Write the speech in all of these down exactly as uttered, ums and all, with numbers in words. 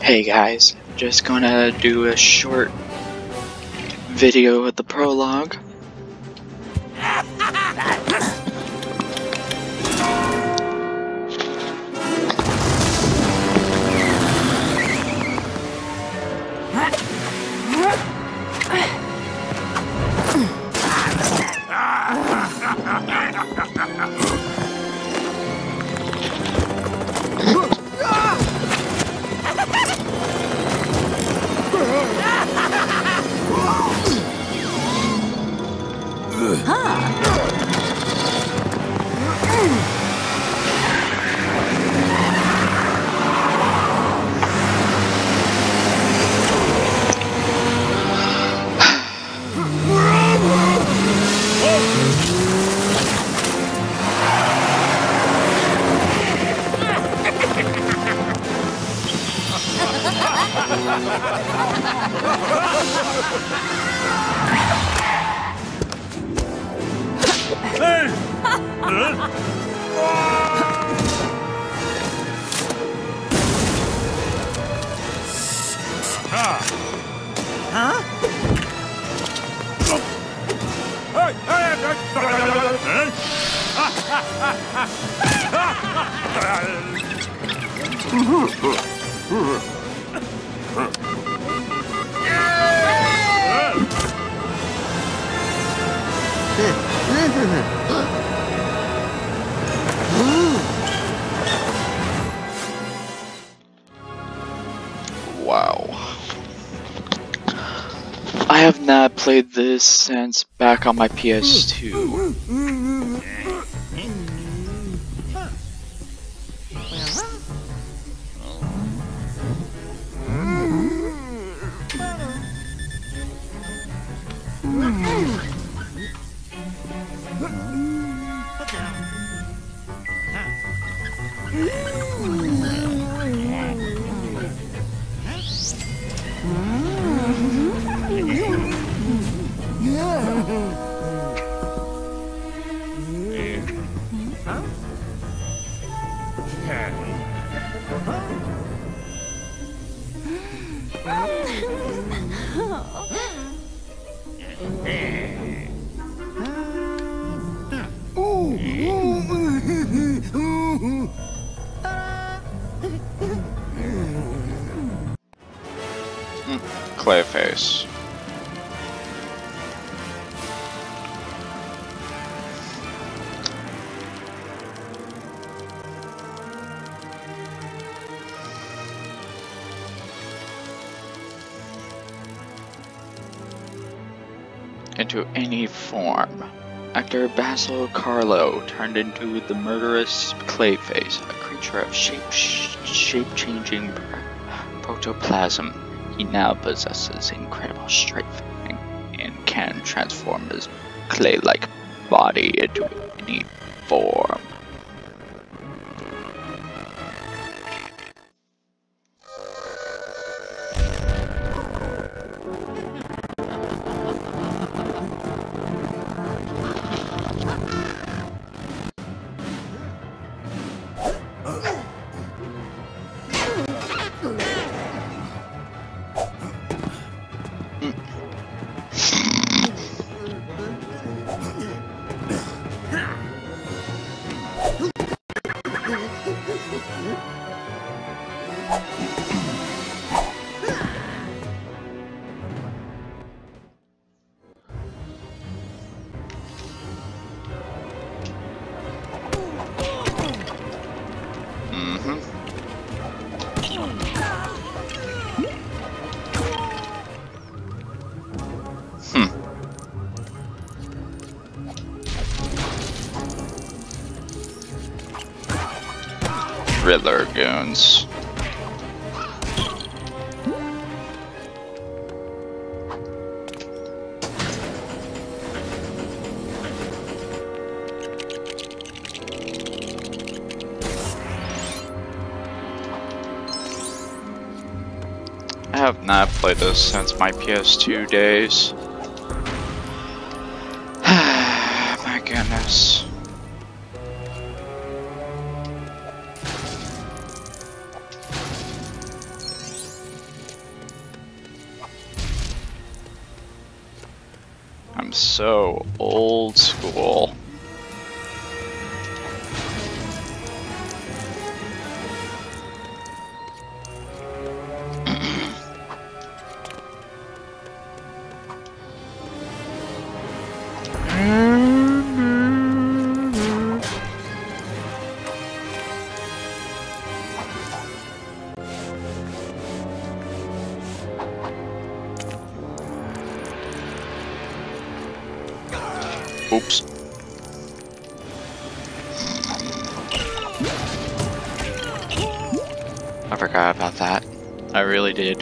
Hey guys, just gonna do a short video with the prologue. Wow. I have not played this since back on my P S two. Clayface. Into any form. Actor Basil Carlo turned into the murderous Clayface, a creature of shape shape-changing protoplasm. He now possesses incredible strength and, and can transform his clay-like body into any form. Riddler goons. I have not played this since my P S two days. My goodness. am so old school. Oops. I forgot about that. I really did.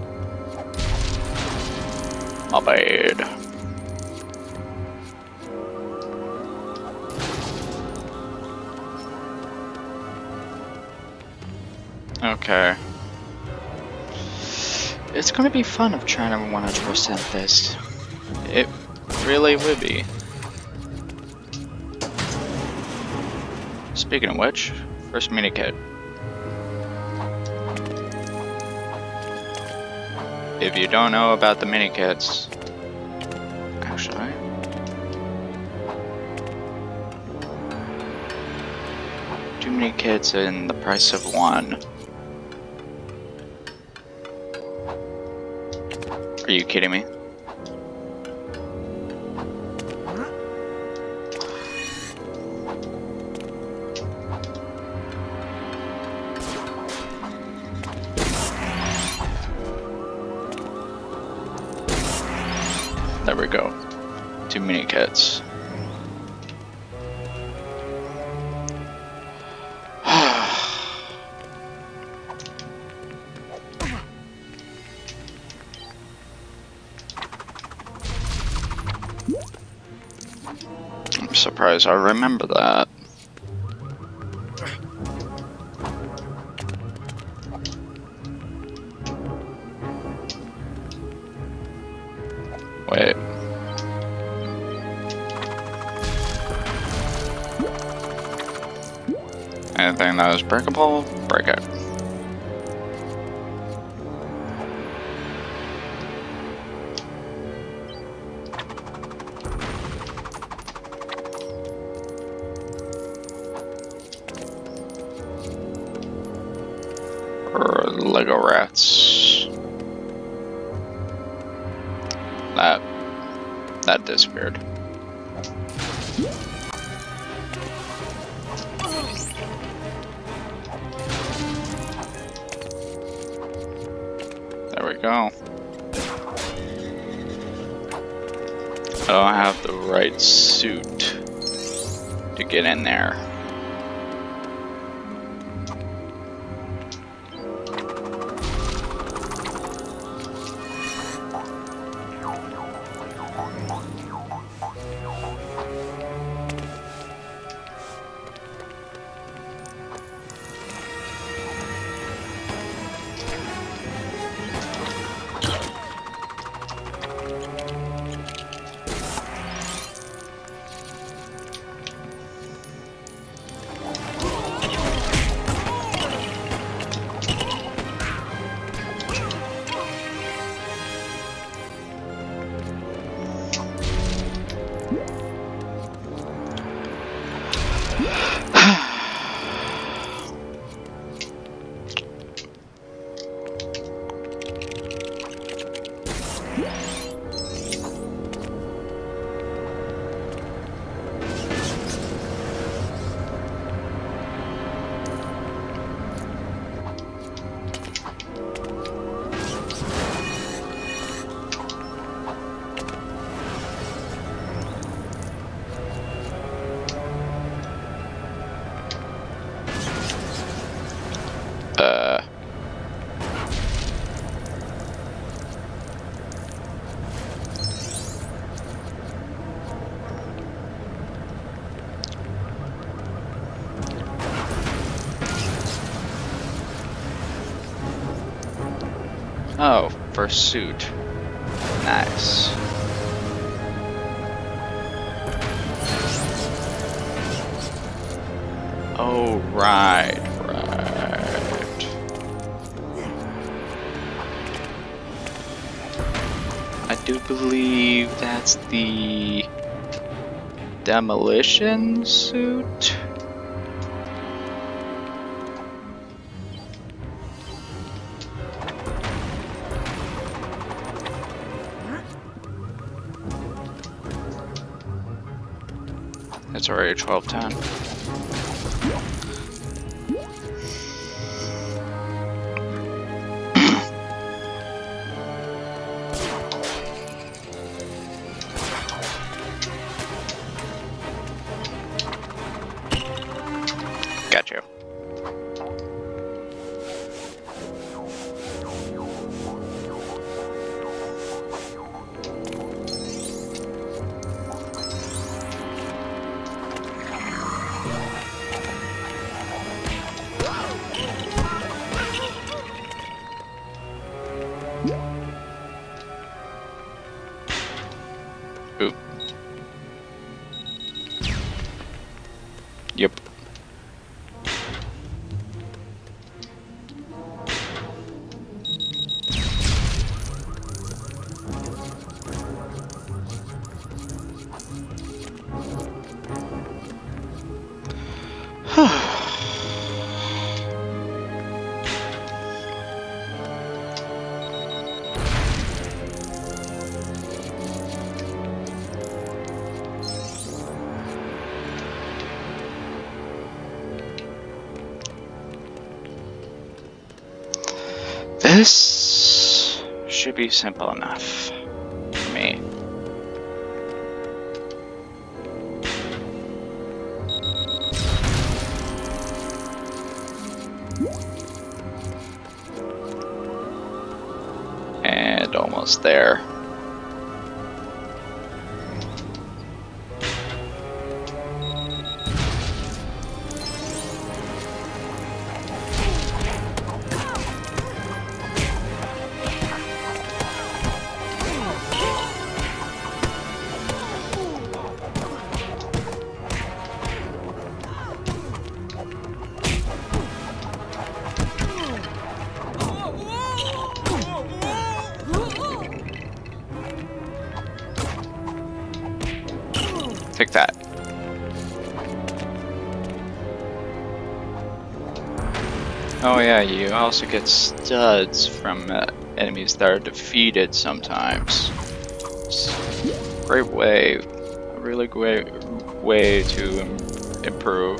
My bad. Okay. It's gonna be fun of trying to one hundred percent this. It really would be. Speaking of which, first mini kit. If you don't know about the mini kits, actually, two mini kits in the price of one. Are you kidding me? There we go. Two mini kits. I'm surprised I remember that. Wait. Anything that is breakable, break it. Or Lego rats. That that disappeared. There we go. I don't have the right suit to get in there. Uh. Oh, first suit. Nice. Oh, right, right. I do believe that's the demolition suit. It's already twelve ten. Got you. Ooh. Yep. This should be simple enough for me. And almost there. Take that. Oh yeah, you also get studs from uh, enemies that are defeated sometimes. It's a great way, a really great way to im improve.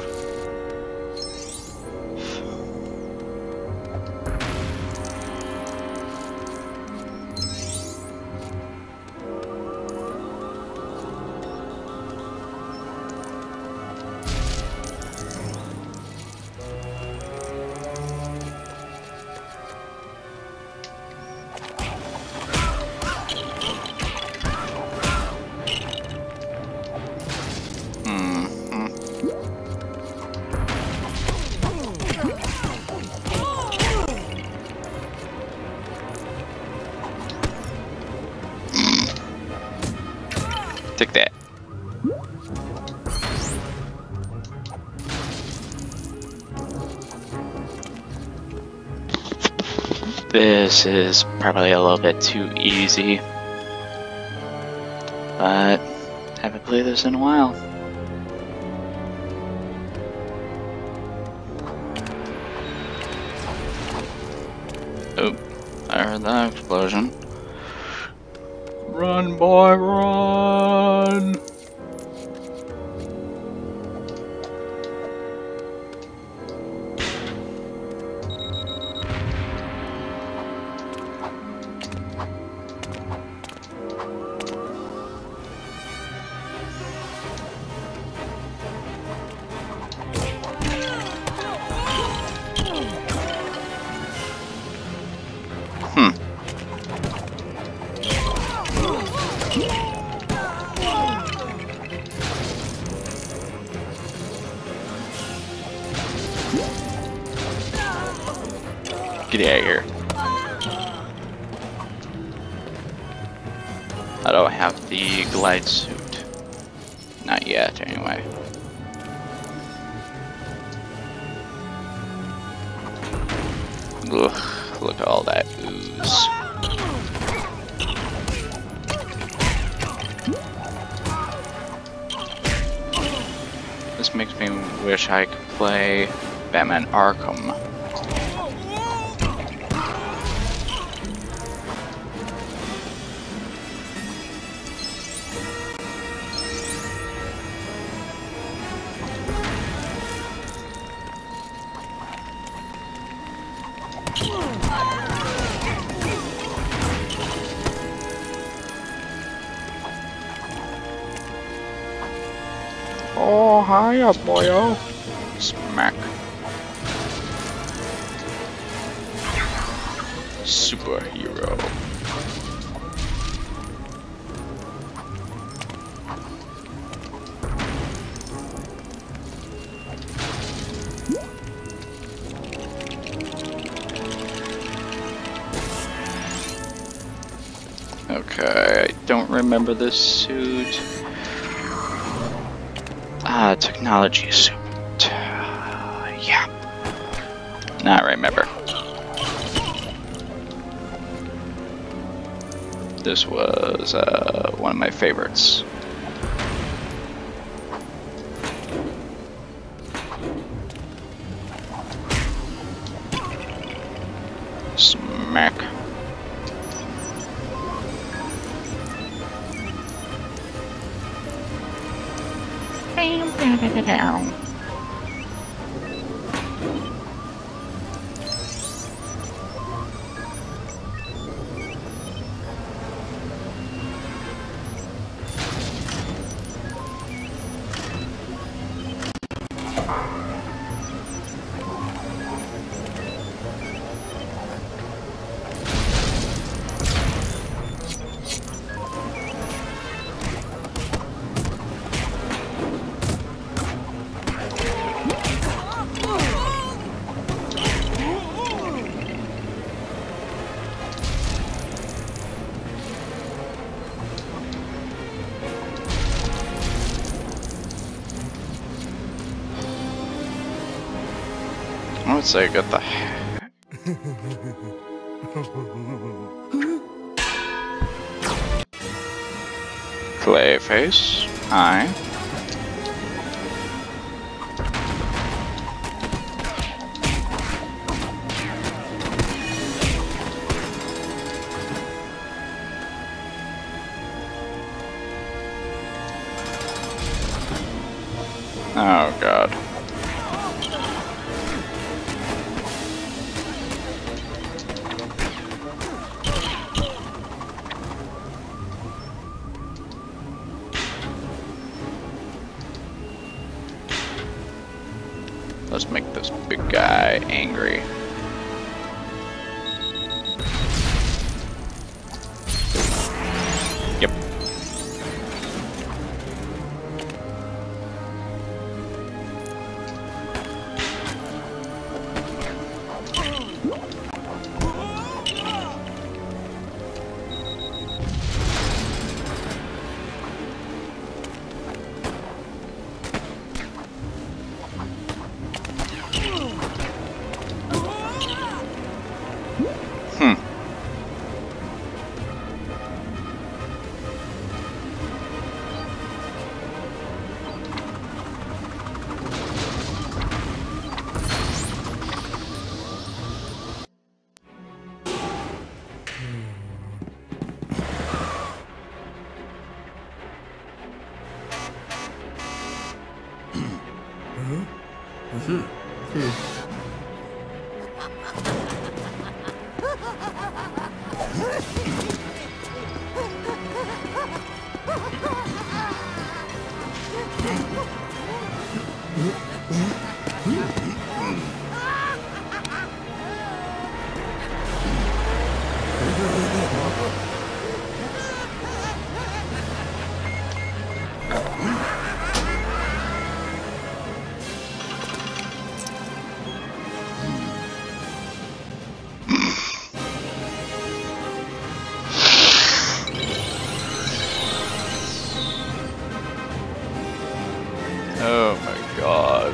Take that. This is probably a little bit too easy, but haven't played this in a while. Oh, I heard that explosion. Run, boy, run! Get out of here. I don't have the glide suit. Not yet, anyway. Ugh, look at all that ooze. This makes me wish I could play Batman Arkham. Oh, hiya, boyo. Smack. Superhero. Okay, I don't remember this suit. Ah, technology suit. Uh, yeah. Now I remember. This was uh, one of my favorites. Smack. Down. I would say I got the Clayface. Hi. Oh god. Let's make this big guy angry. Yep. Hmm. Oh my god.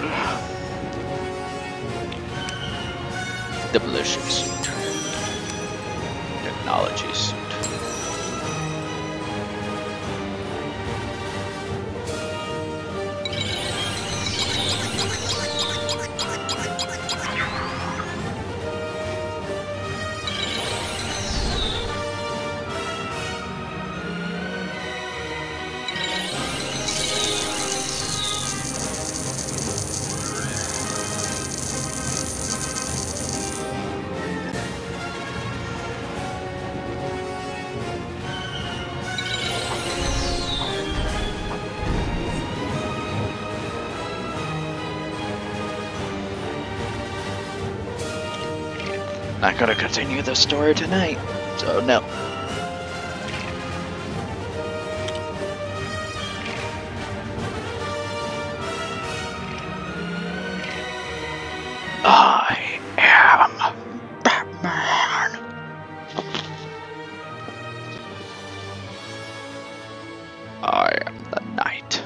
Demolition suit. Technology suit. Not gonna continue the story tonight, so no. I am Batman. I am the Knight.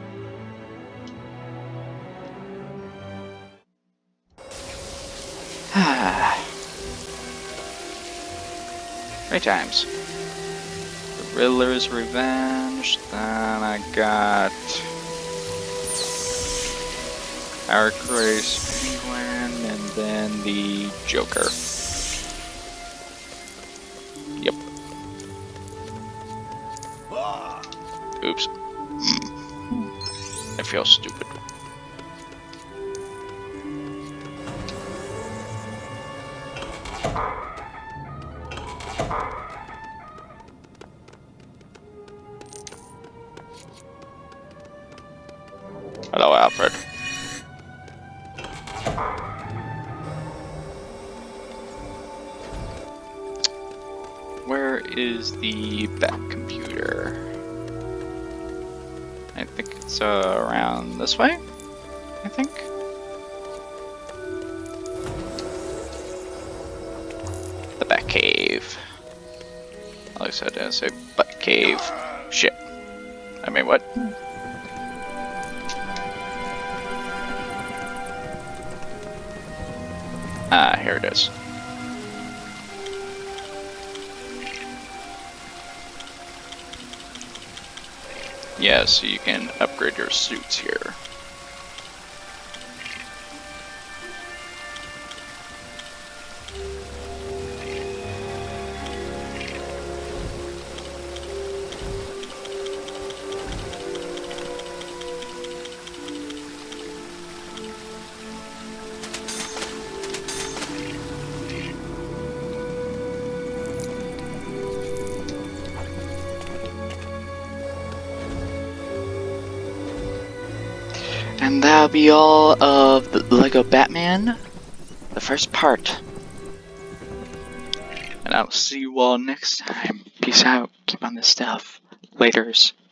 Three times. The Riddler's Revenge, then I got Our Grace Penguin, and then the Joker. Yep. Oops. I feel stupid. Hello, Alfred. Where is the Bat computer? I think it's uh, around this way, I think. The Bat Cave. At least I didn't say Bat Cave. Shit. I mean, what? Ah, here it is. Yeah, so you can upgrade your suits here. And that'll be all of the Lego Batman, the first part. And I'll see you all next time. Peace out. Keep on the stuff. Laters.